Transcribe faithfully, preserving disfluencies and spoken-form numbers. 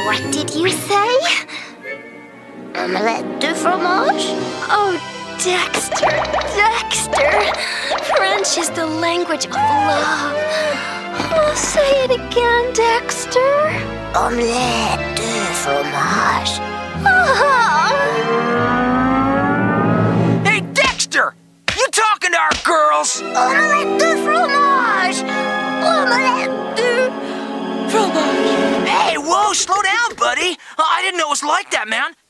What did you say? Omelette de fromage? Oh, Dexter, Dexter. French is the language of love. Oh, say it again, Dexter. Omelette de fromage. Hey, Dexter! You talking to our girls? Omelette de fromage! Omelette de fromage! Hey, whoa, slow down, buddy. I didn't know it was like that, man.